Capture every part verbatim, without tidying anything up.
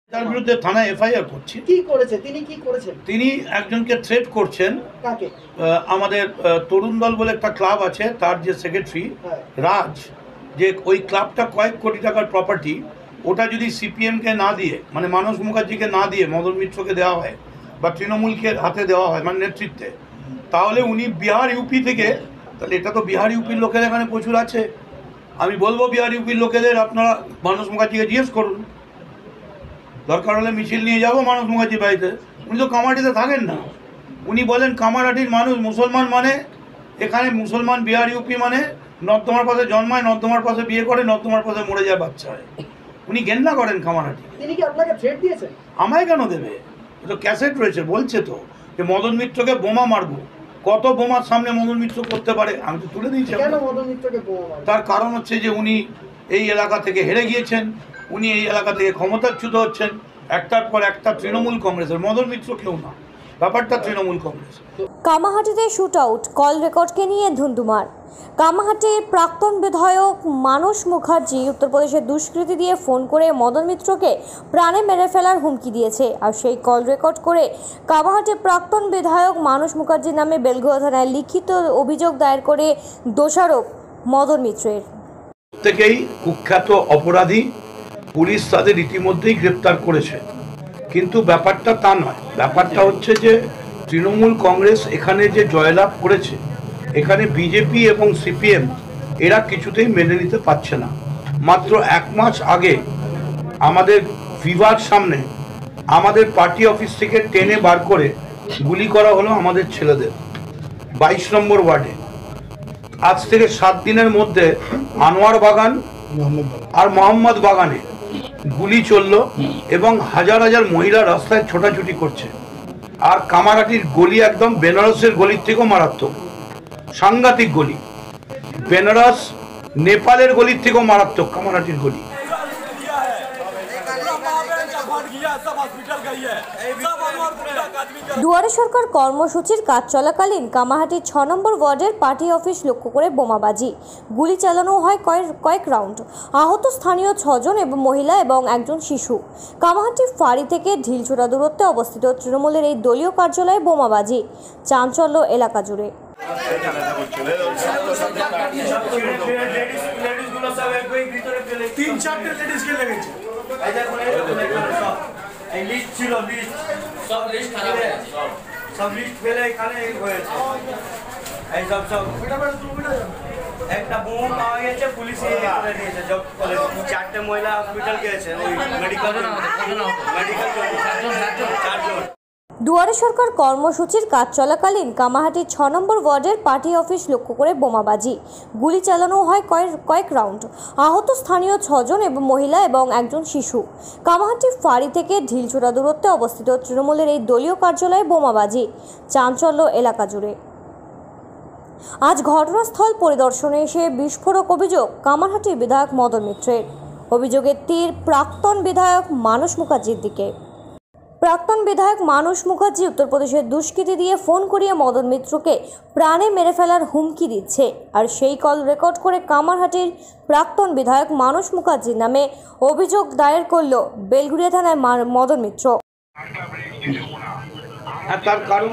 তার বিরুদ্ধে থানায় এফআইআর করছি। কি করেছে তিনি? কি করেছেন তিনি? একজনকে থ্রেট করছেন। কাকে? আমাদের তরুণ দল বলে একটা ক্লাব আছে, তার যে সেক্রেটারি রাজ, যে ওই ক্লাবটা কয়েক কোটি টাকার প্রপার্টি, ওটা যদি সিপিএমকে না দিয়ে, মানে মানস মুখার্জিকে না দিয়ে মদন মিত্রকে দেওয়া হয় বা তৃণমূলকে হাতে দেওয়া হয় মানে নেতৃত্বে, তাহলে উনি বিহার ইউপি থেকে, তাহলে এটা তো বিহার ইউপির লোকের এখানে প্রচুর আছে। আমি বলবো বিহার ইউপির লোকেদের আপনারা মানস মুখার্জিকে জিজ্ঞেস করুন, দরকার হলে মিছিল নিয়ে যাবো মানস মুখার্জি বাড়িতে। উনি তো কামারহাটিতে থাকেন না। উনি বলেন কামারহাটির মানুষ মুসলমান, মানে এখানে মুসলমান বিহার ইউপি মানে নর্দমার পাশে জন্মায়, নর্দমার পাশে বিয়ে করে, নর্দমার পাশে মরে যায় বাচ্চা হয়। উনি ঘেন্না করেন কামারহাটি। তিনি কি আপনাকে থ্রেট দিয়েছেন? আমায় কেন দেবে? তো ক্যাসেট রয়েছে, বলছে তো যে মদন মিত্রকে বোমা মারবো। কত বোমার সামনে মদন মিত্র করতে পারে? আমি তো তুলে দিয়েছি। কেন মদন মিত্রকে বোমা মারবো? তার কারণ হচ্ছে যে উনি এই এলাকা থেকে হেরে গিয়েছেন, উনি এই এলাকা থেকে ক্ষমতাচ্যুত হচ্ছেন। একটার পর একটা তৃণমূল কংগ্রেসের, মদন মিত্র কেউ না, ব্যাপারটা তৃণমূল কংগ্রেস। কামাহাটিতে শুট আউট, কল রেকর্ডকে নিয়ে ধুন্ধুমার। কামাহাটির প্রাক্তন বিধায়ক মানস মুখার্জি উত্তরপ্রদেশের দুষ্কৃতী দিয়ে ফোন করে মদন মিত্রকে প্রাণে মেরে ফেলার হুমকি দিয়েছে। আর সেই কল রেকর্ড করে কামাহাটির প্রাক্তন বিধায়ক মানস মুখার্জির নামে বেলঘড়িয়া থানায় লিখিত অভিযোগ দায়ের করে দোষারোপ মদন মিত্রের। প্রত্যেকেই কুখ্যাত অপরাধী, পুলিশ তাদের ইতিমধ্যেই গ্রেপ্তার করেছে। কিন্তু ব্যাপারটা তা নয়। ব্যাপারটা হচ্ছে যে তৃণমূল কংগ্রেস এখানে যে জয়লাভ করেছে, এখানে বিজেপি এবং সিপিএম এরা কিছুতেই মেনে নিতে পারছে না। মাত্র এক মাস আগে আমাদের ভিভার সামনে আমাদের পার্টি অফিস থেকে টেনে বার করে গুলি করা হলো আমাদের ছেলেদের বাইশ নম্বর ওয়ার্ডে। আজ থেকে সাত দিনের মধ্যে আনোয়ার বাগান আর মোহাম্মদ বাগানে গুলি চলল এবং হাজার হাজার মহিলা রাস্তায় ছোটাছুটি করছে। আর কামারহাটির গলি একদম বেনারসের গলির থেকেও মারাত্মক, সাংঘাতিক গলি। বেনারস নেপালের গলির থেকেও মারাত্মক কামারহাটির গলি। দুয়ারে সরকার কর্মসূচির কাজ চলাকালীন কামাহাটির ছ নম্বর ওয়ার্ডের পার্টি অফিস লক্ষ্য করে বোমাবাজি, গুলি চালানো হয় কয়েক কয়েক রাউন্ড। আহত স্থানীয় ছজন এবং মহিলা এবং একজন শিশু। কামাহাটির ফাঁড়ি থেকে ঢিলছোড়া দূরত্বে অবস্থিত তৃণমূলের এই দলীয় কার্যালয়ে বোমাবাজি, চাঞ্চল্য এলাকা জুড়ে। তিন চারটে লেডিসকে লেগেছে। এই লিস্ট ছিল, লিস্ট সব লিস্ট খারাপ সব সব লিস্ট ফেলে এখানে হয়েছে। এই সব সব একটা বোম পাওয়া গেছে, পুলিশে করে নিয়েছে। জব করে চারটে মহিলা হসপিটাল গেছে, ওই মেডিকেল মেডিকেল চারজন। দুয়ারে সরকার কর্মসূচির কাজ চলাকালীন কামাহাটির ছ নম্বর ওয়ার্ডের পার্টি অফিস লক্ষ্য করে বোমাবাজি, গুলি চালানো হয় কয়েক কয়েক রাউন্ড। আহত স্থানীয় ছজন এবং মহিলা এবং একজন শিশু। কামাহাটির ফাঁড়ি থেকে ঢিলছোড়া দূরত্বে অবস্থিত তৃণমূলের এই দলীয় কার্যালয়ে বোমাবাজি, চাঞ্চল্য এলাকা জুড়ে। আজ ঘটনাস্থল পরিদর্শনে এসে বিস্ফোরক অভিযোগ কামারহাটির বিধায়ক মদন মিত্রের। অভিযোগের তীর প্রাক্তন বিধায়ক মানস মুখার্জির দিকে। প্রাক্তন বিধায়ক মানস মুখার্জি উত্তরপ্রদেশের দুষ্কৃতী দিয়ে ফোন করিয়ে মদন মিত্রকে প্রাণে মেরে ফেলার হুমকি দিচ্ছে। আর সেই কল রেকর্ড করে কামারহাটির প্রাক্তন বিধায়ক মানস মুখার্জির নামে অভিযোগ দায়ের করল বেলঘড়িয়া থানায় মদন মিত্র। তার কারণ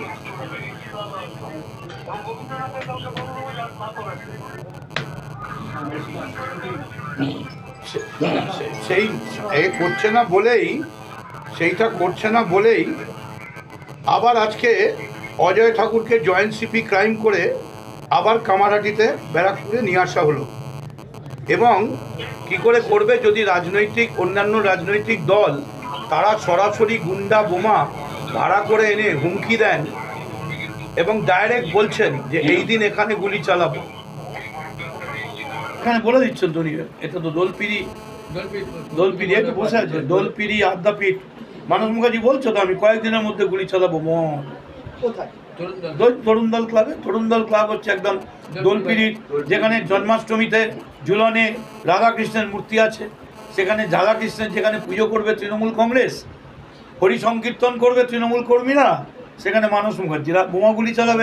সেই করছে না বলেই সেইটা করছে না বলেই আবার আজকে অজয় ঠাকুরকে জয়েন্ট সিপি ক্রাইম করে আবার কামারহাটিতে ব্যারাকপুরে নিয়ে আসা হলো। এবং কি করে করবে যদি রাজনৈতিক অন্যান্য রাজনৈতিক দল তারা সরাসরি গুন্ডা বোমা ভাড়া করে এনে হুমকি দেন এবং ডাইরেক্ট বলছেন যে এই দিন এখানে গুলি চালাবো। এখানে বলে দিচ্ছেন তো এটা তো দোলপিড়ি দোলপিড়ি একটু বসে আছে, দোলপিড়ি আদ্যাপীঠ। মানস মুখার্জি বলছো তো আমি কয়েকদিনের মধ্যে গুলি চালাবো। মন কোথায়? তরুণ দল ক্লাবে। তরুণ দল ক্লাব হচ্ছে একদম দোলপিড়ির, যেখানে জন্মাষ্টমীতে ঝুলনে রাধাকৃষ্ণের মূর্তি আছে, সেখানে রাধাকৃষ্ণের যেখানে পুজো করবে তৃণমূল কংগ্রেস, হরি সংকীর্তন করবে তৃণমূল কর্মীরা, সেখানে মানস মুখার্জিরা বোমাগুলি চালাবে।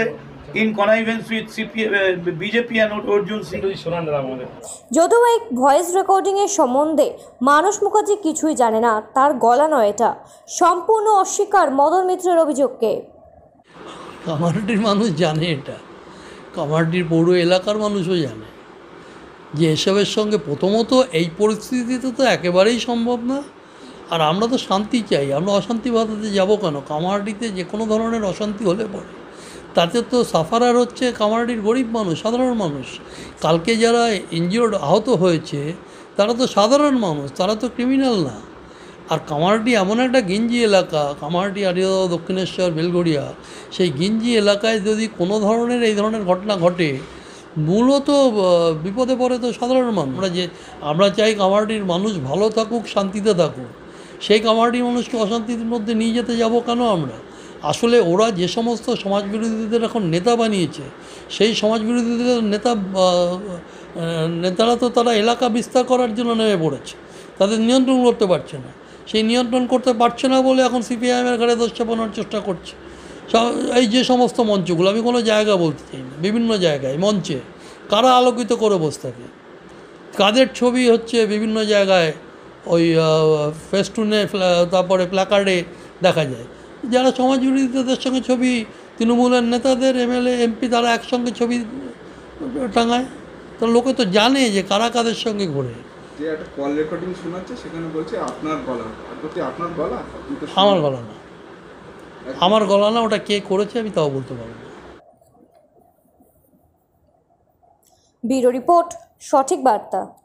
in connivance with C P M, uh, B J P and Arjun Singh. যদিও এই ভয়েস রেকর্ডিংয়ের সম্বন্ধে মানস মুখার্জি কিছুই জানে না, তার গলা নয় এটা, সম্পূর্ণ অস্বীকার মদন মিত্রের অভিযোগকে। কামারহাটির মানুষ জানে এটা, কামারহাটির পৌর এলাকার মানুষও জানে যে এসবের সঙ্গে প্রথমত এই পরিস্থিতিতে তো একেবারেই সম্ভব না। আর আমরা তো শান্তি চাই, আমরা অশান্তি বাধাতে যাবো কেন? কামারহাটিতে যে কোনো ধরনের অশান্তি হলে পড়ে তাতে তো সাফারার হচ্ছে কামারহাটির গরিব মানুষ, সাধারণ মানুষ। কালকে যারা ইনজিওর্ড আহত হয়েছে তারা তো সাধারণ মানুষ, তারা তো ক্রিমিনাল না। আর কামারহাটি এমন একটা গিঞ্জি এলাকা, কামারহাটি আরিয়াদহ দক্ষিণেশ্বর বেলগড়িয়া, সেই গিঞ্জি এলাকায় যদি কোনো ধরনের এই ধরনের ঘটনা ঘটে মূলত বিপদে পড়ে তো সাধারণ মানুষ। আমরা যে আমরা চাই কামারহাটির মানুষ ভালো থাকুক, শান্তিতে থাকুক, সেই কামারহাটির মানুষকে অশান্তির মধ্যে নিয়ে যেতে যাব কেন আমরা? আসলে ওরা যে সমস্ত সমাজবিরোধীদের এখন নেতা বানিয়েছে, সেই সমাজবিরোধীদের নেতা নেতারা তো তারা এলাকা বিস্তার করার জন্য নেমে পড়েছে, তাদের নিয়ন্ত্রণ করতে পারছে না। সেই নিয়ন্ত্রণ করতে পারছে না বলে এখন সিপিআইএমের ঘাড়ে দোষ চাপানোর চেষ্টা করছে। এই যে সমস্ত মঞ্চগুলো, আমি কোনো জায়গা বলতে চাই না, বিভিন্ন জায়গায় মঞ্চে কারা আলোকিত করে বসে থাকে, কাদের ছবি হচ্ছে বিভিন্ন জায়গায় ওই ফেস্টুনে, তারপরে প্ল্যাকার্ডে দেখা যায়। যারা সমাজবিরোধীদের সঙ্গে ছবি, তৃণমূলের নেতাদের, এমএলএ এমপি, তারা একসঙ্গে ছবি টাঙায়, তো লোকে তো জানে যে কারা কাদের সঙ্গে ঘোরে। যে একটা কল রেকর্ডিং শোনাচ্ছে সেখানে বলছে আপনার গলা, আপনার গলা, আমার গলা না, আমার গলা না, ওটা কে করেছে আমি তাও বলতে পারবো না। ব্যুরো রিপোর্ট, সঠিক বার্তা।